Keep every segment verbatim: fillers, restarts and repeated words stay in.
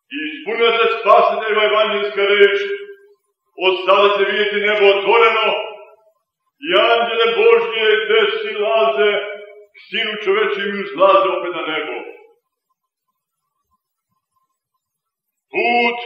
I ispunila se spasiteljeva evanđelska reč. Od sada će vidjeti nebo otvoreno i anđele Božje gde si laze, k Sinu čovečim i uzlaze opet na nebo. Put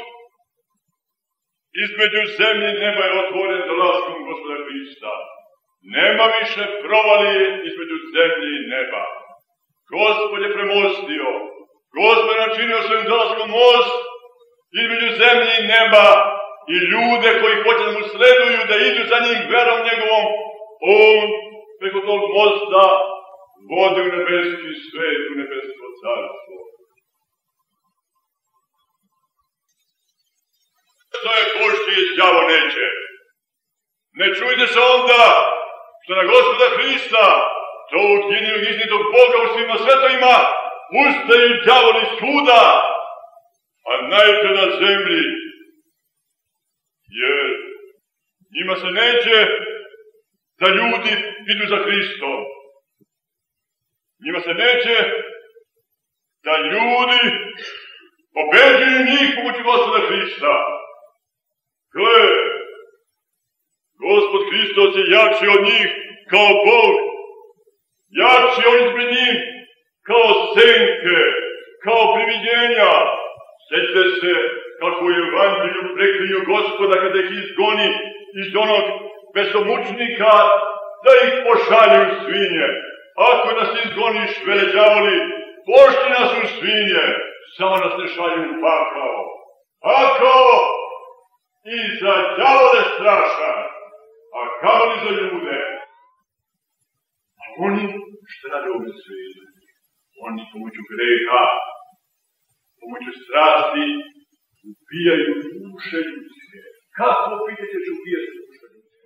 između zemlje i neba je otvoren dolaskom Gospoda Hrista. Nema više provalije između zemlje i neba. Gospod je premostio, Gospod je načinio svojim dolaskom most između zemlje i neba i ljude koji hoće da mu sleduju, da idu za njim verom njegovom, on preko tog mosta vode u nebeski svet, u nebesko carstvo. To je Božje i đavo neće. Ne čujte se onda što na Gospoda Hrista, to uginjenog iznitog Boga u svima svetovima, ustaju đavoli svuda, a najpre na zemlji, jer njima se neće da ljudi idu za Hristom. Njima se neće da ljudi pobeđuju njih pomoću Gospoda Hrista. Gle, Gospod Hristos je jači od njih kao Bog, jači on izbred njih kao senke, kao priviđenja. Sjećate se kako je u Evanđelju preklinju Gospoda kada ih izgoni iz onog besomučnika da ih pošalju u svinje. Ako nas izgoniš, vele đavoli, pošti nas u svinje, samo nas ne šalju u pakao. Pakao i za đavole strašan, a kao ni za ljude. A oni što rade ovdje svijetu? Oni pomoću greha, pomoću strasti, ubijaju duše ljudske. Kako pitate će ubijati duše ljudske?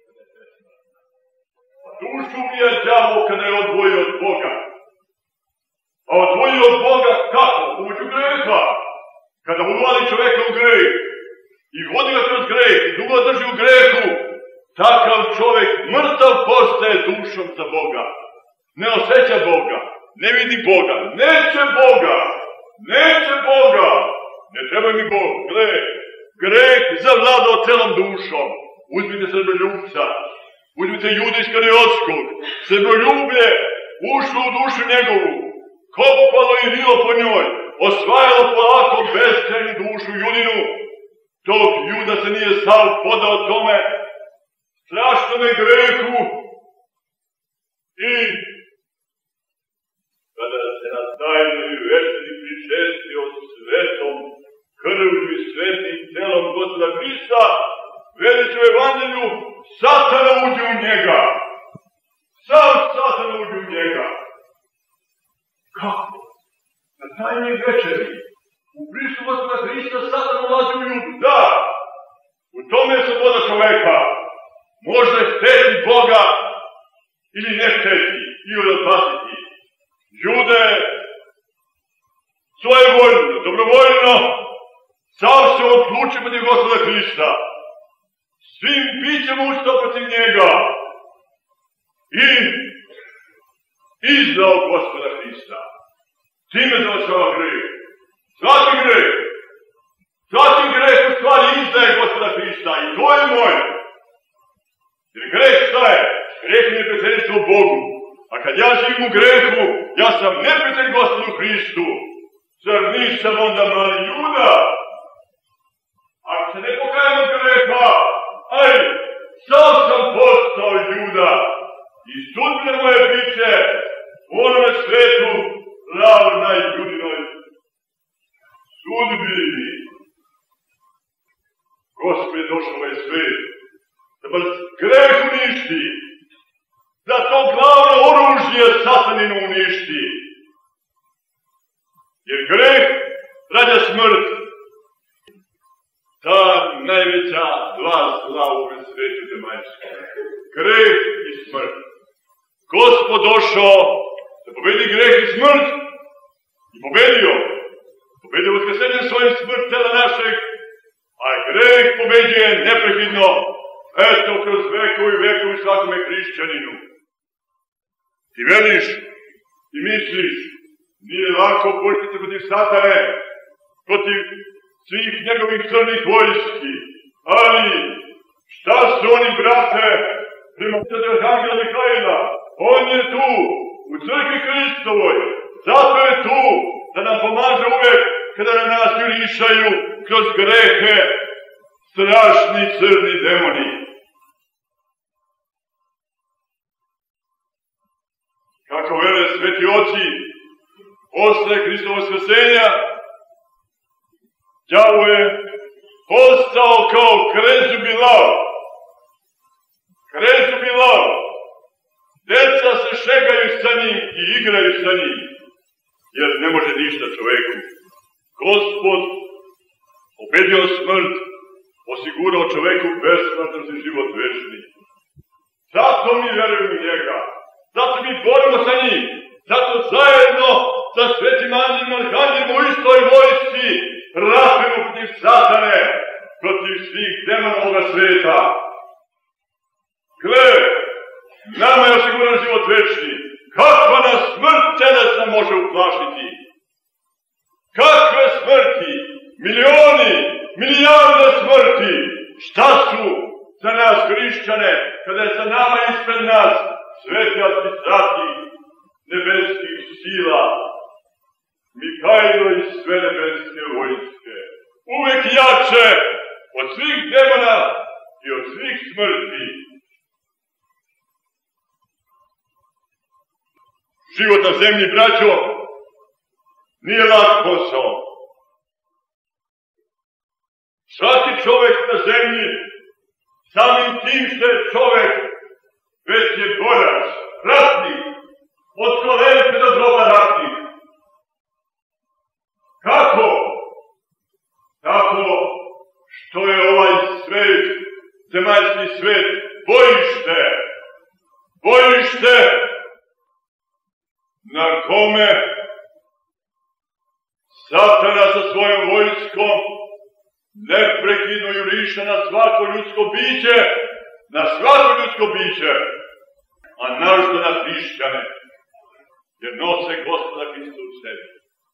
A dušu ubija đavo kada je odvojio od Boga. A odvojio od Boga kako? Pomoću greha. Kada uvali čoveka u greh i vodi ga kroz greh i dugo drži u grehu, takav čovek mrtav postaje dušom za Boga. Ne osjeća Boga, ne vidi Boga, neće Boga, neće Boga. Ne treba mi Bog, gle, greh zavladao celom dušom. Uzmite srebroljubca, uzmite Juda Iskariotskog, srebroljublje ušlo u dušu njegovu, kopalo i rilo po njoj, osvajalo polako beskrajnu dušu Judinu, dok Juda se nije sam podao tome strašnome grehu i kada se na tajnoj večeri pričestio svetom krvlju i svetim telom Gospoda Hrista, veli se u Evanđelju, Satana uđe u njega. Sam Satana uđe u njega. Kako? Na tajnoj večeri, u prisustvu Gospoda Hrista, Satan ulazi u Judu. Da, u tome je sloboda čoveka. Može hteti Boga ili ne hteti i odpasiti. Jude svojevoljno, dobrovoljno, sam se odluči protiv Gospoda Hrista. Svim bićem ustao protiv njega i izdao Gospoda Hrista. Time završava greh. Svaki greh, svaki greh u stvari izdaje Gospoda Hrista i to je moj. Jer greh šta je? Greh mi je prijateljstvo Bogu. A kad ja živim u grehu, ja sam neprijatelj Gospodu Hristu. Zar nisam onda mali Juda? Ako se ne pokajem od greha, aj, sam sam postao Juda. I sudbine moje biće u onome svetu ravnaj Judinoj sudbini. Gospod je došao ovaj svet da vas greh uništi, da to glavno oružje Sataninu uništi. Jer greh rađa smrt. Ta najveća dva zla u ovom svetu zemaljskom. Greh i smrt. Gospod došao da pobedi greh i smrt i pobedio. Pobedio vaskrsenjem svojim smrt tela našeg, a greh pobeđuje neprekidno, eto kroz vekovi i vekovi svakome hrišćaninu. Ti veliš i misliš, nije lako boriti se protiv Satane, protiv svih njegovih crnih vojski. Ali, šta su oni, brate, prema Arhangela Mihajla? On je tu, u crkvi Hristovoj, zato je tu, da nam pomaže uvek kada na nas jurišaju kroz grehe strašni crni demoni. Kako vele sveti oci, posle Hristovog vaskrsenja, đavo je postao kao krezubi lav. Krezubi lav. Deca se šegaju sa njim i igraju sa njim, jer ne može ništa čoveku. Gospod pobedio smrt, osigurao čoveku besmrtnosti život večni. Zato mi verujemo u njega, zato mi borimo sa njim, zato zajedno sa svetim anđelima arhanđelima u istoj vojsci ratujemo protiv satane, protiv svih demona ovoga sveta. Gle, nama je osiguran život večni. Kakva nas smrt telesna može uplašiti? Kakve smrti? Milioni, milijarde smrti. Šta su za nas hrišćane, kada je sa nama ispred nas sveti arhistrati nebeskih sila, Mihajlo i sve nebeske vojske, uvek jače od svih demona i od svih smrti. Život na zemlji, braćo, nije lak posao. Svaki čovek na zemlji, samim tim što je čovek, već je borac, ratnik, od Slovenke do groba ratnik. Kako? Tako što je ovaj svet, zemaljski svet, bojište, bojište na kome Satana sa svojom vojskom neprekidno juriše na svako ljudsko biće, na svako ljudsko biće, a naročito na hrišćane, jer nose Gospoda Hrista u sebi.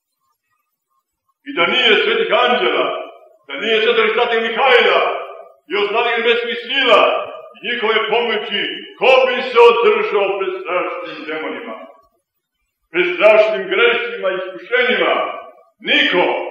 I da nije svetih anđela, da nije svetog arhistrata Mihajla i ostalih nebeskih sila i njihove pomoći, ko bi se održao pred strašnim demonima, pred strašnim grešima i iskušenjima? Niko!